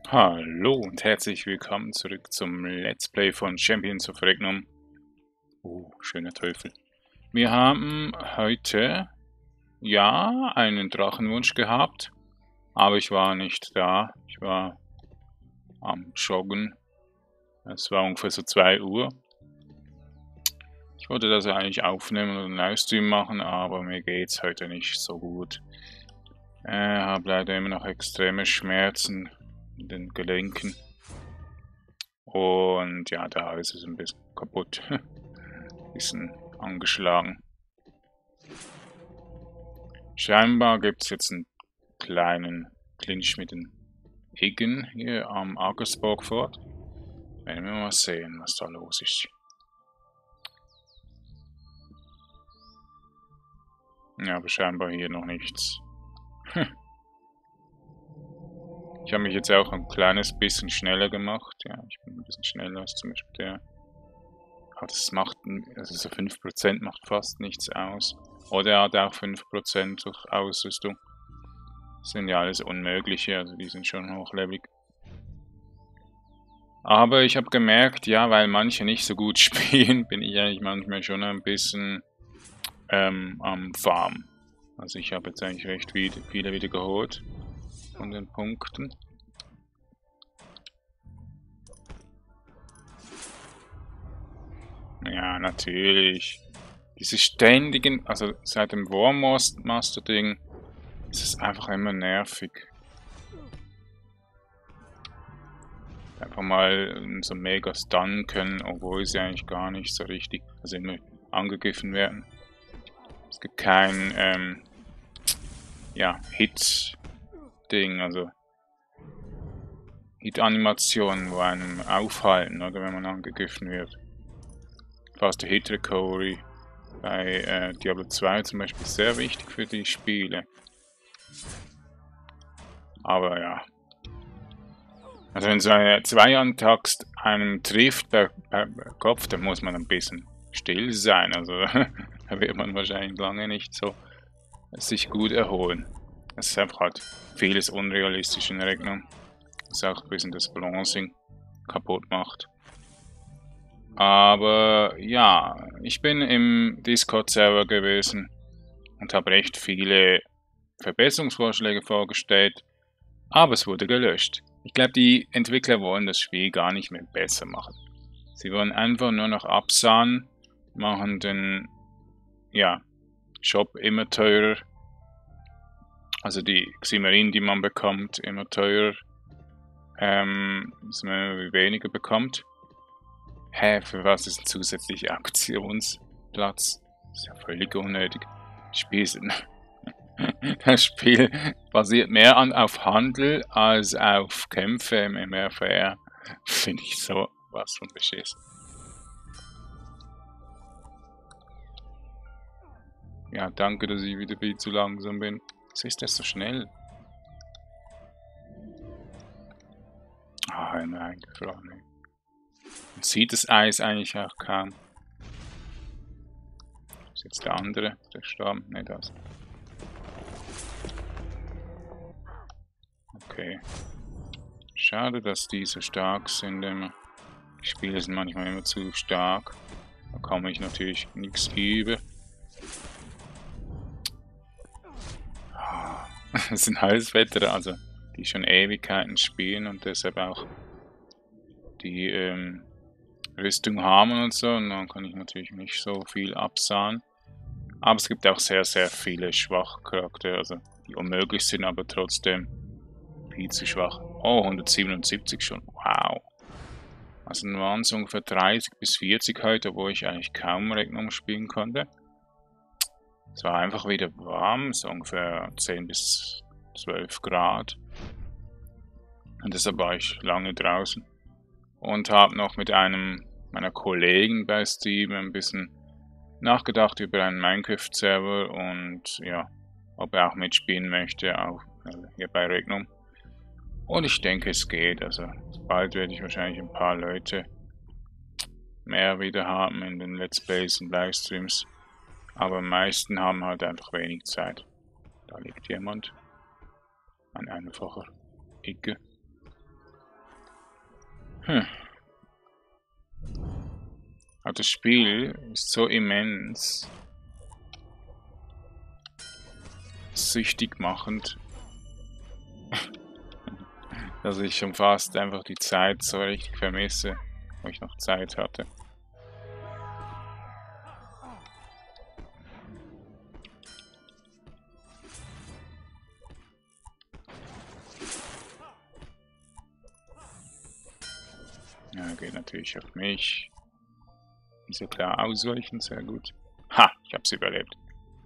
Hallo und herzlich willkommen zurück zum Let's Play von Champions of Regnum. Oh, schöner Teufel. Wir haben heute, ja, einen Drachenwunsch gehabt, aber ich war nicht da. Ich war am Joggen. Es war ungefähr so 2 Uhr. Ich wollte das ja eigentlich aufnehmen und einen Livestream machen, aber mir geht's heute nicht so gut. Ich habe leider immer noch extreme Schmerzen in den Gelenken. Und ja, der Hals ist ein bisschen kaputt. Bisschen angeschlagen. Scheinbar gibt es jetzt einen kleinen Clinch mit den Iggen hier am Aggersburg Fort. Werden wir mal sehen, was da los ist. Ja, aber scheinbar hier noch nichts. Ich habe mich jetzt auch ein kleines bisschen schneller gemacht. Ja, ich bin ein bisschen schneller als zum Beispiel der. Aber das macht, also so 5% macht fast nichts aus. Oder er hat auch 5% durch Ausrüstung. Das sind ja alles Unmögliche, also die sind schon hochlevelig. Aber ich habe gemerkt, ja, weil manche nicht so gut spielen, bin ich eigentlich manchmal schon ein bisschen am Farm. Also ich habe jetzt eigentlich recht viele wieder geholt von den Punkten. Ja, natürlich. Diese ständigen, also seit dem War Master Ding ist es einfach immer nervig. Einfach mal so mega stunnen können, obwohl sie eigentlich gar nicht so richtig, also immer angegriffen werden. Es gibt kein, ja, Hit-Ding, also Hit-Animationen, wo einem aufhalten, oder wenn man angegriffen wird. Faster Hit Recovery bei Diablo 2 zum Beispiel sehr wichtig für die Spiele. Aber ja. Also wenn so eine Zweihandtaxt einen trifft per Kopf, dann muss man ein bisschen still sein. Also da wird man wahrscheinlich lange nicht so sich gut erholen. Es ist einfach halt vieles unrealistisch in Rechnung. Das auch ein bisschen das Balancing kaputt macht. Aber ja, ich bin im Discord-Server gewesen und habe recht viele Verbesserungsvorschläge vorgestellt, aber es wurde gelöscht. Ich glaube, die Entwickler wollen das Spiel gar nicht mehr besser machen. Sie wollen einfach nur noch absahnen, machen den ja, Shop immer teurer, also die Ximerin, die man bekommt, immer teurer, dass man immer weniger bekommt. Hä, für was ist ein zusätzlicher Auktionsplatz? Das ist ja völlig unnötig. Das Spiel basiert mehr auf Handel als auf Kämpfe im MRFR. Finde ich so was von beschissen. Ja, danke, dass ich wieder viel zu langsam bin. Was ist das so schnell? Ah, immer eingefroren. Man sieht das Eis eigentlich auch kaum. Das ist jetzt der andere, der Stamm. Ne, das. Okay. Schade, dass die so stark sind immer. Die Spiele sind manchmal immer zu stark. Da komme ich natürlich nichts über. Das sind Halsvetter, also die schon Ewigkeiten spielen und deshalb auch die Rüstung haben und so. Und dann kann ich natürlich nicht so viel absahen. Aber es gibt auch sehr, sehr viele Schwachcharaktere, also die unmöglich sind, aber trotzdem viel zu schwach. Oh, 177 schon. Wow. Also dann waren es ungefähr 30 bis 40 heute, wo ich eigentlich kaum Regnum spielen konnte. Es war einfach wieder warm, so ungefähr 10 bis 12 Grad. Und deshalb war ich lange draußen. Und habe noch mit einem meiner Kollegen bei Steam ein bisschen nachgedacht über einen Minecraft-Server und ja, ob er auch mitspielen möchte, auch hier bei Regnum. Und ich denke, es geht. Also bald werde ich wahrscheinlich ein paar Leute mehr wieder haben in den Let's Plays und Livestreams. Aber am meisten haben halt einfach wenig Zeit. Da liegt jemand. Ein einfacher Icke. Hm. Aber das Spiel ist so immens süchtig machend, dass ich schon fast einfach die Zeit so richtig vermisse, wo ich noch Zeit hatte. Ja, geht natürlich auf mich. Wieso klar ausweichen, sehr gut. Ha, ich hab's überlebt.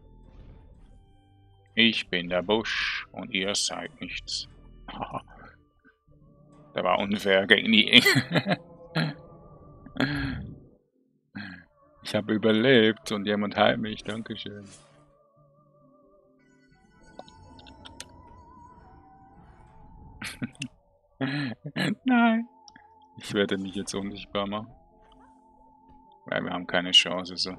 Ich bin der Busch und ihr seid nichts. Haha. Der war unfair gegen die. Ich habe überlebt und jemand heilt mich, dankeschön. Nein. Ich werde mich jetzt unsichtbar machen. Weil wir haben keine Chance so.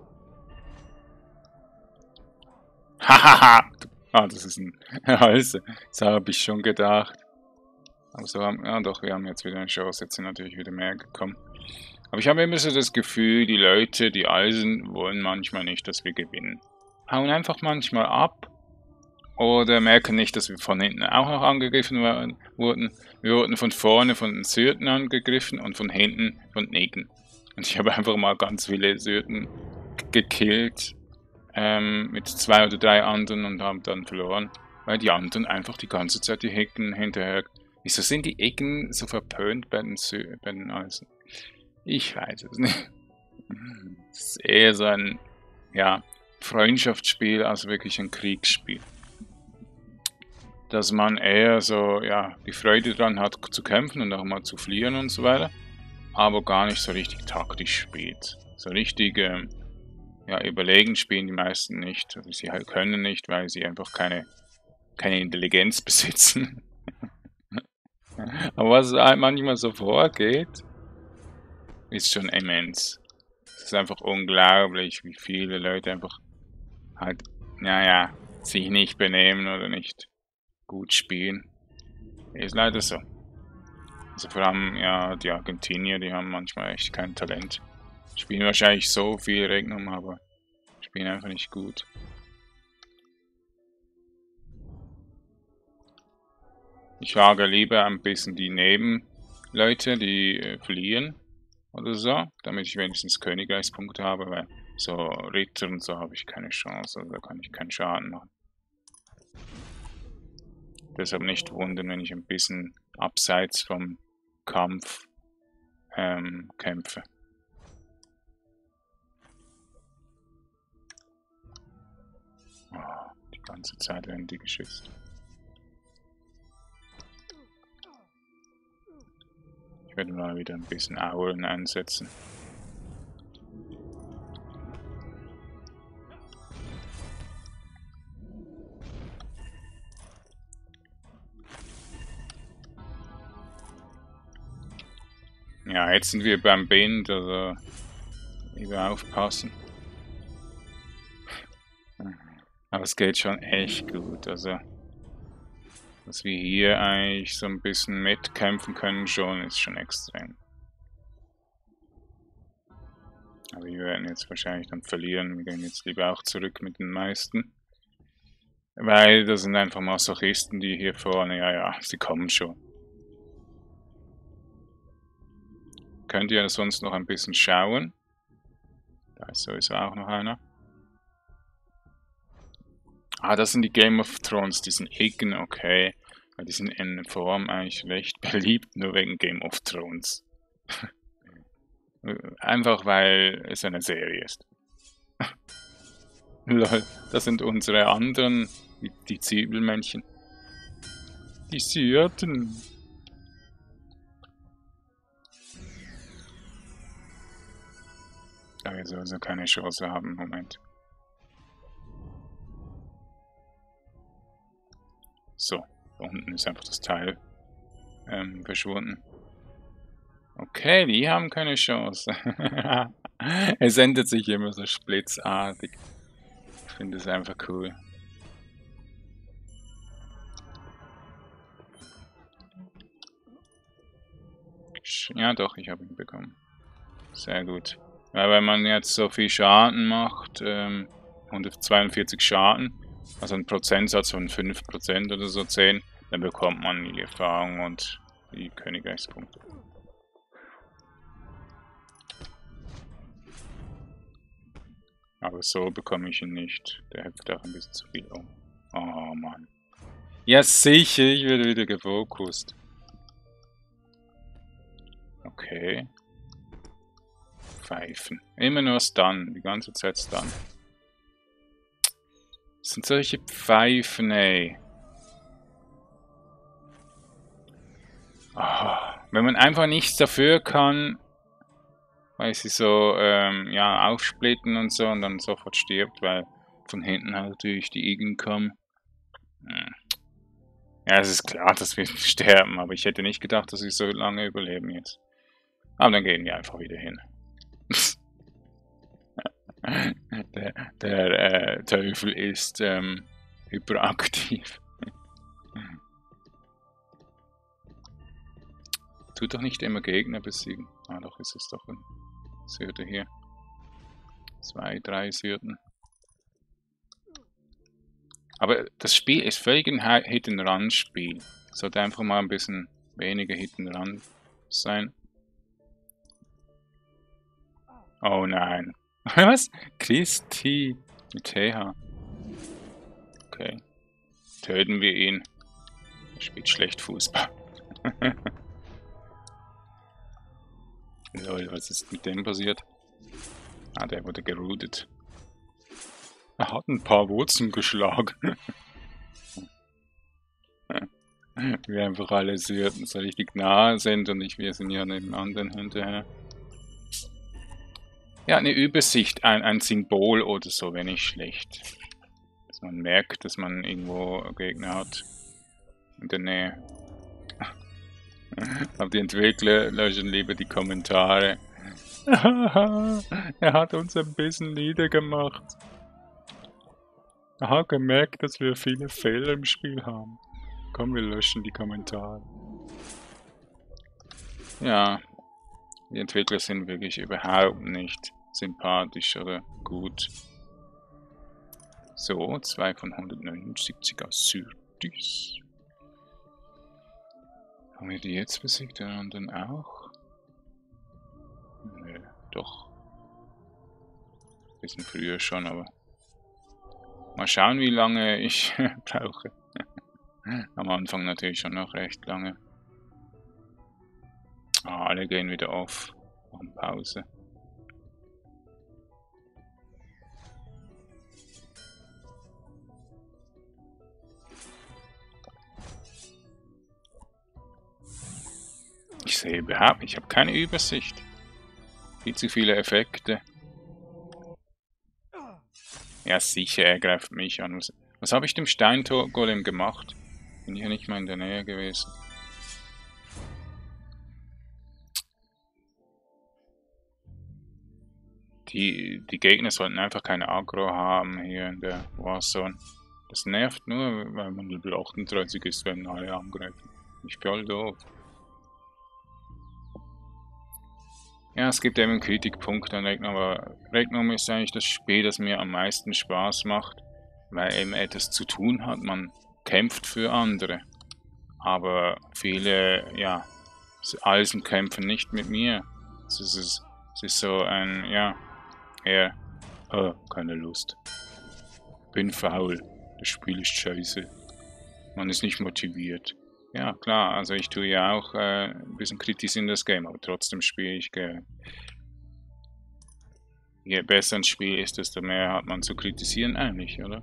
Hahaha! Ah, das ist ein Halse. Das habe ich schon gedacht. Aber so haben, ja doch, wir haben jetzt wieder eine Chance. Jetzt sind natürlich wieder mehr gekommen. Aber ich habe immer so das Gefühl, die Leute, die Eisen, wollen manchmal nicht, dass wir gewinnen. Hauen einfach manchmal ab. Oder merken nicht, dass wir von hinten auch noch angegriffen wurden. Wir wurden von vorne von den Syrten angegriffen und von hinten von Negen. Und ich habe einfach mal ganz viele Syrten gekillt. Mit 2 oder 3 anderen und haben dann verloren. Weil die anderen einfach die ganze Zeit die Hecken hinterher. Wieso sind die Ecken so verpönt bei den Eisen? Ich weiß es nicht. Es ist eher so ein, ja, Freundschaftsspiel als wirklich ein Kriegsspiel. Dass man eher so, ja, die Freude dran hat zu kämpfen und auch mal zu fliehen und so weiter, aber gar nicht so richtig taktisch spielt. So richtig, ja, überlegen spielen die meisten nicht. Also sie halt können nicht, weil sie einfach keine Intelligenz besitzen. Aber was halt manchmal so vorgeht, ist schon immens. Es ist einfach unglaublich, wie viele Leute einfach halt, naja, sich nicht benehmen oder nicht gut spielen. Ist leider so. Also vor allem, ja, die Argentinier, die haben manchmal echt kein Talent. Spielen wahrscheinlich so viel Regnum, aber spielen einfach nicht gut. Ich wage lieber ein bisschen die Nebenleute, die fliehen oder so, damit ich wenigstens Königreichspunkte habe, weil so Ritter und so habe ich keine Chance, also da kann ich keinen Schaden machen. Deshalb nicht wundern, wenn ich ein bisschen abseits vom Kampf kämpfe. Oh, die ganze Zeit werden die geschützt. Ich werde mal wieder ein bisschen Auren einsetzen. Ja, jetzt sind wir beim Bind, also lieber aufpassen. Aber es geht schon echt gut, also dass wir hier eigentlich so ein bisschen mitkämpfen können schon, ist schon extrem. Aber wir werden jetzt wahrscheinlich dann verlieren, wir gehen jetzt lieber auch zurück mit den meisten. Weil das sind einfach Masochisten, die hier vorne, ja, sie kommen schon. Könnt ihr sonst noch ein bisschen schauen? Da ist sowieso auch noch einer. Ah, das sind die Game of Thrones, die sind Iggen, okay. Die sind in Form eigentlich recht beliebt, nur wegen Game of Thrones. Einfach weil es eine Serie ist. Lol, das sind unsere anderen, die Zwiebelmännchen. Die Syrten. Da wir sowieso keine Chance haben im Moment. So, da unten ist einfach das Teil verschwunden. Okay, die haben keine Chance. Es ändert sich immer so splitzartig. Ich finde es einfach cool. Ja doch, ich habe ihn bekommen. Sehr gut. Ja, wenn man jetzt so viel Schaden macht, 142 Schaden, also ein Prozentsatz von 5% oder so 10, dann bekommt man die Erfahrung und die Königreichspunkte. Aber so bekomme ich ihn nicht. Der hüpft auch ein bisschen zu viel um. Oh Mann. Ja sicher, ich werde wieder gefokust. Okay. Pfeifen. Immer nur Stun, die ganze Zeit Stun. Das sind solche Pfeifen, ey. Oh, wenn man einfach nichts dafür kann, weil sie so, ja, aufsplitten und so und dann sofort stirbt, weil von hinten halt natürlich die Igen kommen. Ja, es ist klar, dass wir sterben, aber ich hätte nicht gedacht, dass sie so lange überleben jetzt. Aber dann gehen wir einfach wieder hin. der Teufel ist hyperaktiv. Tut doch nicht immer Gegner besiegen. Ah, doch ist es doch ein Syrte hier. 2, 3 Syrten. Aber das Spiel ist völlig ein Hit-and-Run-Spiel. Sollte einfach mal ein bisschen weniger Hit-and-Run sein. Oh nein. Was? Christi mit TH. Okay. Töten wir ihn. Er spielt schlecht Fußball. Lol, was ist mit dem passiert? Ah, der wurde geroutet. Er hat ein paar Wurzeln geschlagen. Wir einfach alle Syrten so richtig nahe sind und wir sind ja neben anderen hinterher. Ja, eine Übersicht, ein Symbol oder so wäre nicht schlecht. Dass man merkt, dass man irgendwo Gegner hat in der Nähe. Aber die Entwickler löschen lieber die Kommentare. Er hat uns ein bisschen niedergemacht. Er hat gemerkt, dass wir viele Fehler im Spiel haben. Komm, wir löschen die Kommentare. Ja, die Entwickler sind wirklich überhaupt nicht sympathisch oder gut. So, 2 von 179 aus Syrdis. Haben wir die jetzt besiegt? Den anderen auch? Nö, doch. Bisschen früher schon, aber mal schauen, wie lange ich brauche. Am Anfang natürlich schon noch recht lange. Ah, alle gehen wieder auf. Machen Pause. Ich sehe überhaupt nicht, ich habe keine Übersicht. Viel zu viele Effekte. Ja, sicher, er greift mich an. Was habe ich dem Steingolem gemacht? Bin ich ja nicht mal in der Nähe gewesen. Die Gegner sollten einfach keine Aggro haben hier in der Warzone. Das nervt nur, weil man Level 38 ist, wenn alle angreifen. Ich voll doof. Ja, es gibt eben Kritikpunkte an Regnum, aber Regnum ist eigentlich das Spiel, das mir am meisten Spaß macht, weil eben etwas zu tun hat. Man kämpft für andere. Aber viele, ja, Eisen kämpfen nicht mit mir. Es ist so ein, ja, eher, oh, keine Lust. Bin faul. Das Spiel ist scheiße. Man ist nicht motiviert. Ja, klar, also ich tue ja auch ein bisschen kritisieren das Game, aber trotzdem spiele ich gerne. Je besser ein Spiel ist, desto mehr hat man zu kritisieren eigentlich, oder?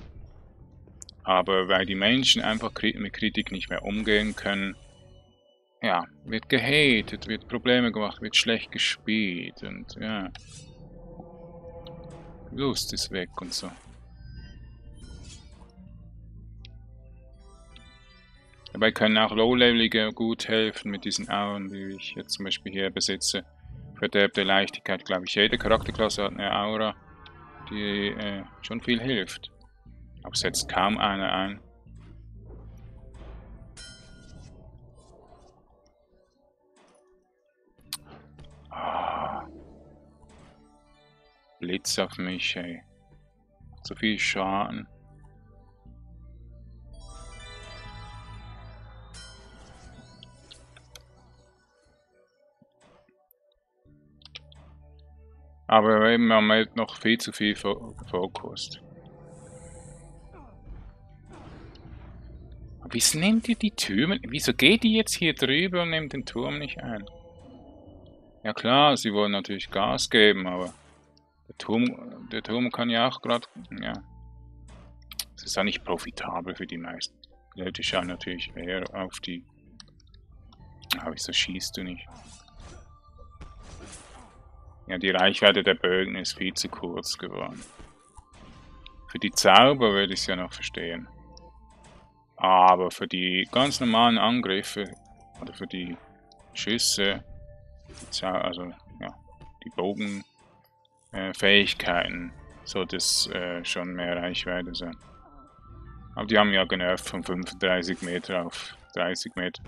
Aber weil die Menschen einfach mit Kritik nicht mehr umgehen können, ja, wird gehatet, wird Probleme gemacht, wird schlecht gespielt und ja, Lust ist weg und so. Dabei können auch Low-Levelige gut helfen mit diesen Auren, die ich jetzt zum Beispiel hier besitze. Verderbte Leichtigkeit, glaube ich, jede Charakterklasse hat eine Aura, die schon viel hilft. Aber setzt kaum einer ein. Blitz auf mich, ey. So viel Schaden. Aber eben, man hat noch viel zu viel Fokus. Wieso nimmt ihr die Türme? Wieso geht die jetzt hier drüber und nimmt den Turm nicht ein? Ja klar, sie wollen natürlich Gas geben, aber der Turm kann ja auch gerade, ja, es ist auch nicht profitabel für die meisten. Die Leute schauen natürlich eher auf die. Aber wieso schießt du nicht? Ja, die Reichweite der Bögen ist viel zu kurz geworden. Für die Zauber würde ich es ja noch verstehen. Aber für die ganz normalen Angriffe oder für die Schüsse, also ja, die Bogenfähigkeiten, sollte es schon mehr Reichweite sein. Aber die haben ja genervt von 35 Meter auf 30 Meter.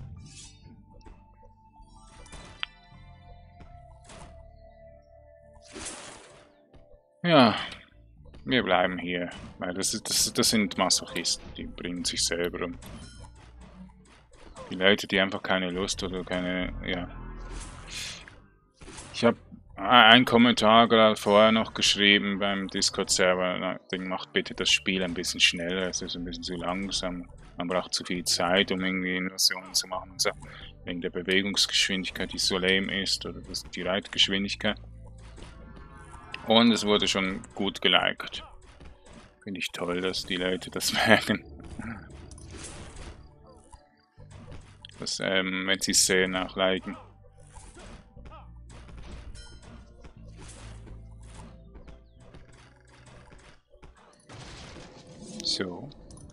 Ja, wir bleiben hier, weil das sind Masochisten, die bringen sich selber um. Die Leute, die einfach keine Lust oder keine, ja. Ich habe einen Kommentar gerade vorher noch geschrieben beim Discord-Server, macht bitte das Spiel ein bisschen schneller, es ist ein bisschen zu langsam. Man braucht zu viel Zeit, um irgendwie Invasionen zu machen, so. Wegen der Bewegungsgeschwindigkeit, die so lame ist, oder die Reitgeschwindigkeit. Und es wurde schon gut geliked. Finde ich toll, dass die Leute das merken. Dass, wenn sie es sehen, auch liken. So.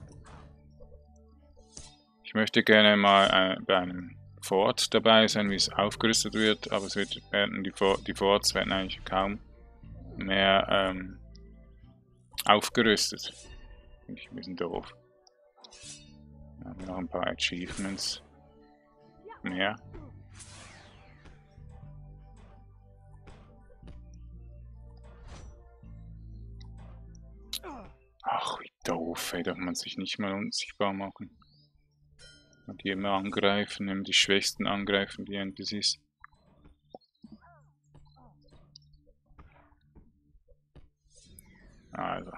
Ich möchte gerne mal bei einem Fort dabei sein, wie es aufgerüstet wird, aber die Forts werden eigentlich kaum mehr aufgerüstet. Finde ich ein bisschen doof. Da haben wir noch ein paar Achievements mehr. Ach, wie doof, ey, darf man sich nicht mal unsichtbar machen. Und die immer angreifen, immer die Schwächsten angreifen, die NPCs. Also.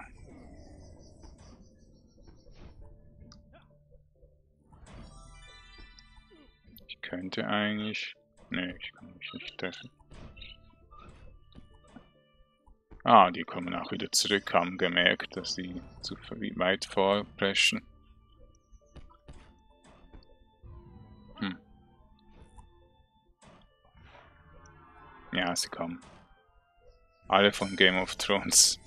Ich könnte eigentlich. Ne, ich kann mich nicht treffen. Ah, die kommen auch wieder zurück, haben gemerkt, dass sie zu weit vorpreschen. Ja, sie kommen. Alle von Game of Thrones.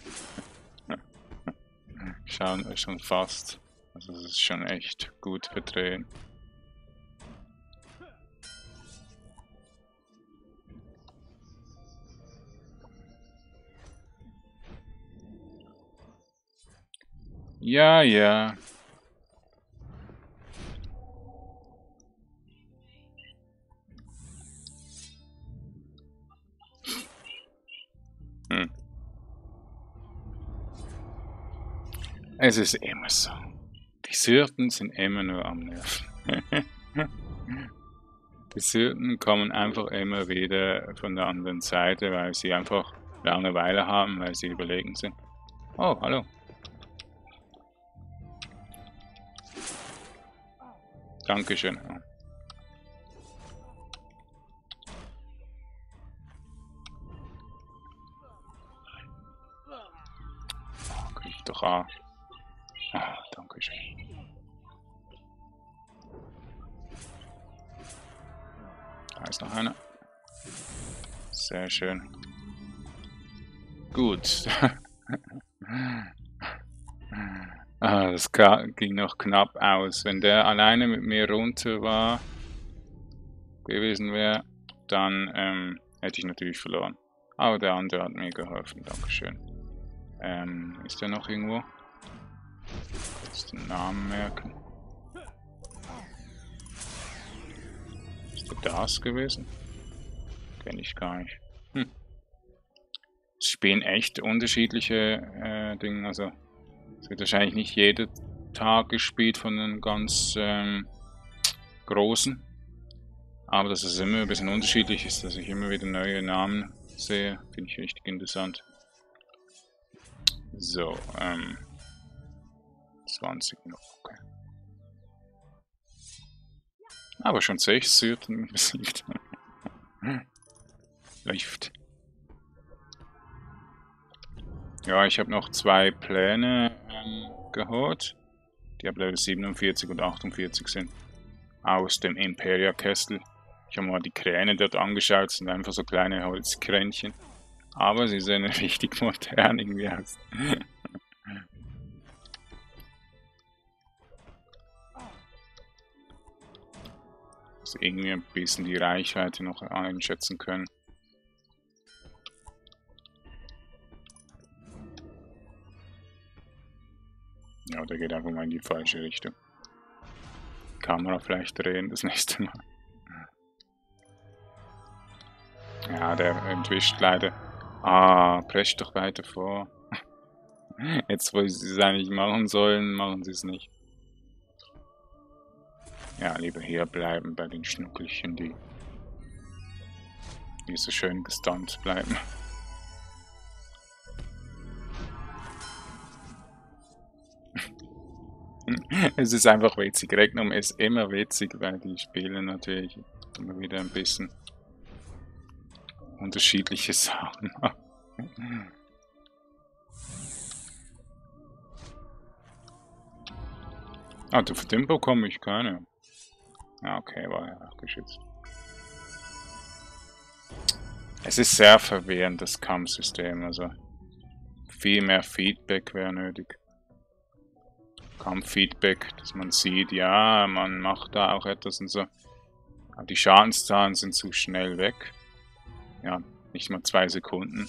Schauen schon fast. Also das ist schon echt gut verdrehen. Ja, ja. Es ist immer so. Die Syrten sind immer nur am Nerven. Die Syrten kommen einfach immer wieder von der anderen Seite, weil sie einfach Langeweile haben, weil sie überlegen sind. Oh, hallo. Dankeschön. Oh, krieg ich doch A. Ah, Dankeschön. Da ist noch einer. Sehr schön. Gut. Das ging noch knapp aus. Wenn der alleine mit mir runter gewesen wäre, dann hätte ich natürlich verloren. Aber der andere hat mir geholfen. Dankeschön. Ist der noch irgendwo? Kurz den Namen merken. Ist der das gewesen? Kenne ich gar nicht. Das spielen echt unterschiedliche Dinge. Also es wird wahrscheinlich nicht jeden Tag gespielt von den ganz großen. Aber dass es immer ein bisschen unterschiedlich ist, dass ich immer wieder neue Namen sehe, finde ich richtig interessant. So, 20 noch, okay. Aber schon 6 Syrten besiegt. Läuft. Ja, ich habe noch 2 Pläne geholt, die ab Level 47 und 48 sind. Aus dem Imperia-Kessel. Ich habe mal die Kräne dort angeschaut, sind einfach so kleine Holzkränchen. Aber sie sehen richtig modern irgendwie aus. Also irgendwie ein bisschen die Reichweite noch einschätzen können. Ja, der geht einfach mal in die falsche Richtung. Kamera vielleicht drehen das nächste Mal. Ja, der entwischt leider. Ah, prescht doch weiter vor. Jetzt, wo sie es eigentlich machen sollen, machen sie es nicht. Ja, lieber hier bleiben bei den Schnuckelchen, die so schön gestunt bleiben. Es ist einfach witzig. Regnum ist immer witzig, weil die spielen natürlich immer wieder ein bisschen unterschiedliche Sachen. Ah, für den bekomme ich keine. Ah, okay, war ja geschützt. Es ist sehr verwirrend, das Kampfsystem. Also viel mehr Feedback wäre nötig. Kampffeedback, dass man sieht, ja, man macht da auch etwas und so. Aber die Schadenszahlen sind zu schnell weg. Ja, nicht mal 2 Sekunden.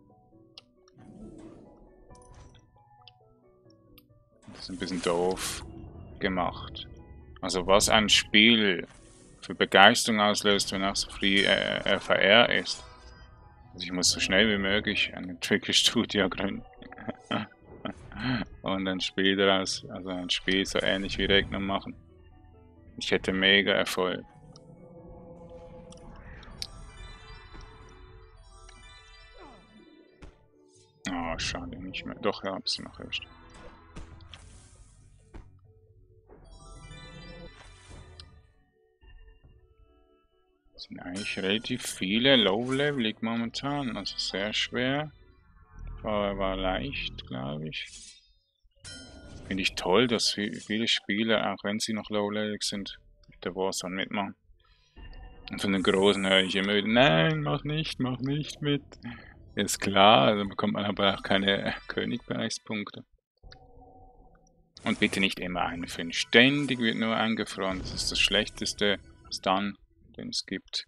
Das ist ein bisschen doof gemacht. Also was ein Spiel für Begeisterung auslöst, wenn auch so viel VR ist. Also ich muss so schnell wie möglich ein Entwicklerstudio gründen. Und ein Spiel daraus, also ein Spiel so ähnlich wie Regnum machen. Ich hätte mega Erfolg. Oh, schade, nicht mehr. Doch, ja, hab's noch erst. Es sind eigentlich relativ viele Low-Levelig momentan, also sehr schwer. Vorher war leicht, glaube ich. Finde ich toll, dass viele Spieler, auch wenn sie noch Low-Levelig sind, mit der Warzone mitmachen. Und von den Großen höre ich immer wieder, nein, mach nicht mit. Ist klar, also bekommt man aber auch keine Königpreispunkte. Und bitte nicht immer einführen. Ständig wird nur eingefroren. Das ist das schlechteste Stun, den es gibt.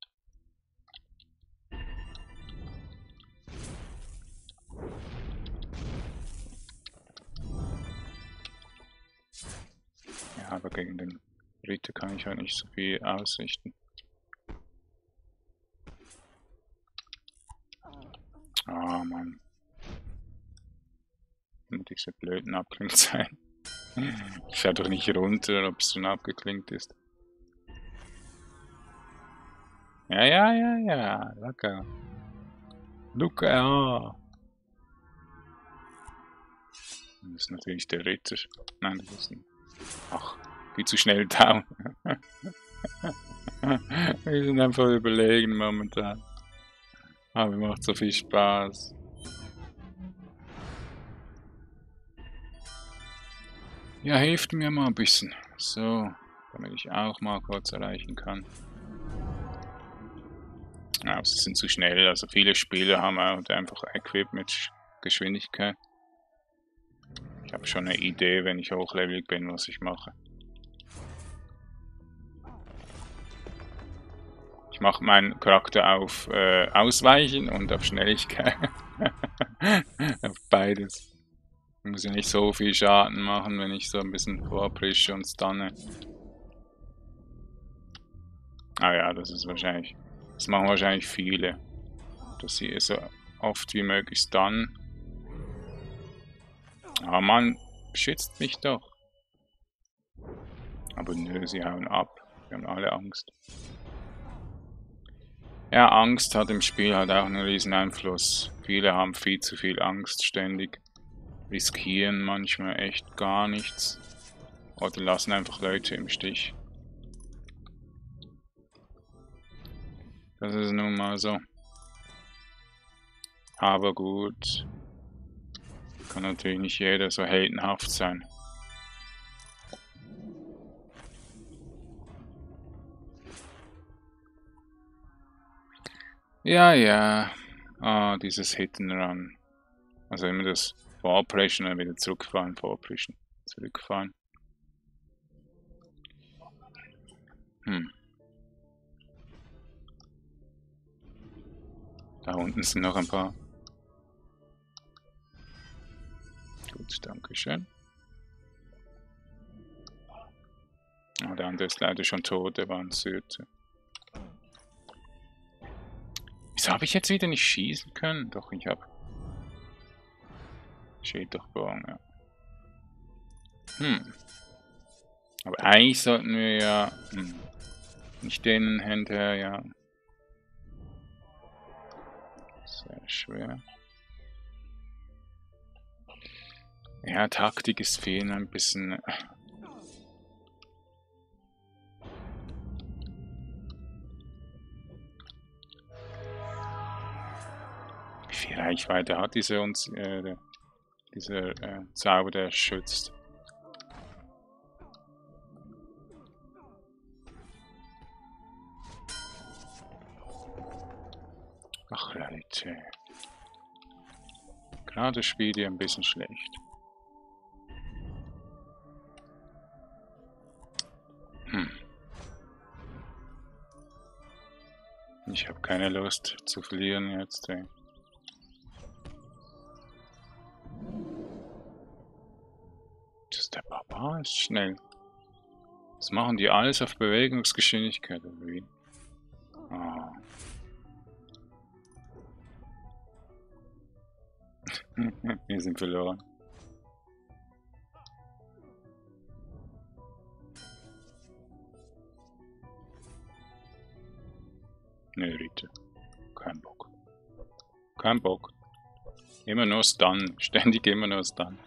Ja, aber gegen den Ritter kann ich halt nicht so viel ausrichten. Ah, Mann. Und diese blöden Abklingzeichen. Ich schau doch nicht runter, ob es schon abgeklingt ist. Ja, locker. Locker. Das ist natürlich der Ritter. Nein, das ist nicht. Ach, viel zu schnell down. Wir sind einfach überlegen momentan. Aber macht so viel Spaß. Ja, hilft mir mal ein bisschen. So, damit ich auch mal kurz erreichen kann. Ja, sie sind zu schnell. Also viele Spieler haben auch einfach Equip mit Geschwindigkeit. Ich habe schon eine Idee, wenn ich hochlevelig bin, was ich mache. Ich mache meinen Charakter auf Ausweichen und auf Schnelligkeit. Auf beides. Ich muss ja nicht so viel Schaden machen, wenn ich so ein bisschen vorprische und stunne. Ah ja, das ist wahrscheinlich. Das machen wahrscheinlich viele. Dass sie so oft wie möglich stunnen. Ah Mann, beschützt mich doch. Aber nö, sie hauen ab. Wir haben alle Angst. Ja, Angst hat im Spiel halt auch einen riesen Einfluss. Viele haben viel zu viel Angst ständig. Riskieren manchmal echt gar nichts. Oder lassen einfach Leute im Stich. Das ist nun mal so. Aber gut. Kann natürlich nicht jeder so heldenhaft sein. Ja, ja. Ah, dieses Hit and Run. Also immer das Vorpreschen und wieder zurückfahren, vorpreschen, zurückfahren. Da unten sind noch ein paar. Gut, danke schön. Ah, der andere ist leider schon tot, der war ein Sürte. Wieso habe ich jetzt wieder nicht schießen können? Doch, ich habe. Steht doch Bogen, ja. Aber eigentlich sollten wir ja nicht den hinterher, ja. Sehr schwer. Ja, Taktik ist fehlen ein bisschen. Wie viel Reichweite hat dieser Zauber, der schützt? Ach Leute. Gerade spielt ihr ein bisschen schlecht. Ich habe keine Lust zu verlieren jetzt. Ey. Der Papa ist schnell. Das machen die alles auf Bewegungsgeschwindigkeit, oder wie? Oh. Wir sind verloren. Ne, Ritter. Kein Bock. Kein Bock. Immer nur Stun. Ständig immer nur Stun.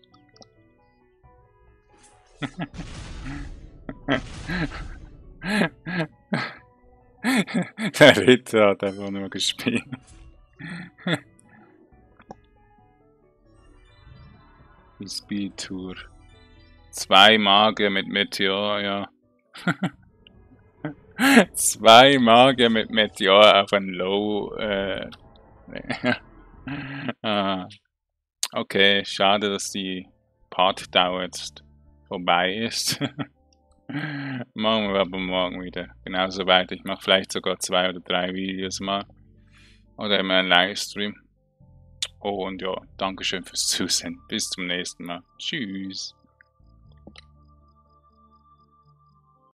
Der Ritter hat einfach nur gespielt. Die Speed Tour. 2 Magier mit Meteor, ja. 2 Magier mit Meteor auf ein Low. Okay, schade, dass die Partdauer jetzt vorbei ist. Machen wir aber morgen wieder genauso weiter. Ich mache vielleicht sogar 2 oder 3 Videos mal. Oder immer einen Livestream. Und ja, Dankeschön fürs Zusehen. Bis zum nächsten Mal. Tschüss.